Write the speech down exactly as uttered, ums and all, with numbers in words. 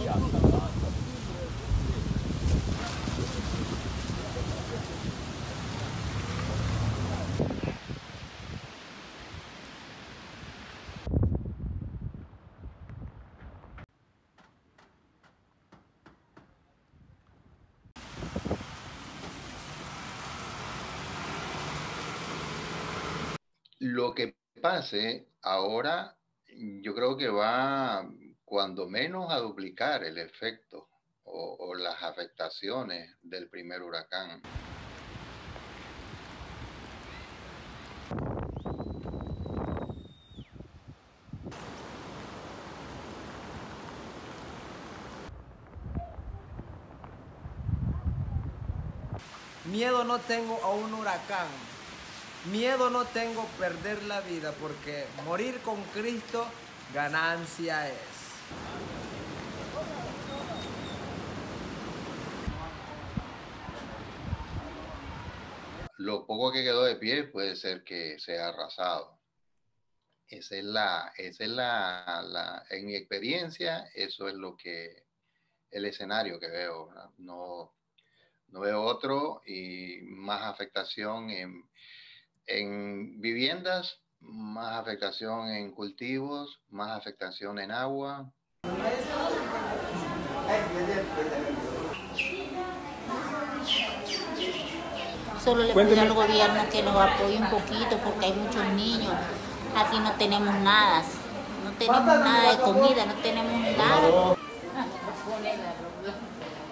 Lo que pase ahora, yo creo que va cuando menos a duplicar el efecto o, o las afectaciones del primer huracán. Miedo no tengo a un huracán. Miedo no tengo a perder la vida, porque morir con Cristo ganancia es. Lo poco que quedó de pie puede ser que sea arrasado. Esa es la, esa es la, la, en mi experiencia, eso es lo que, el escenario que veo, ¿verdad? No, no veo otro y más afectación en, en viviendas, más afectación en cultivos, más afectación en agua. Solo le pido al gobierno que nos apoye un poquito porque hay muchos niños. Aquí no tenemos nada, no tenemos nada de comida, no tenemos nada.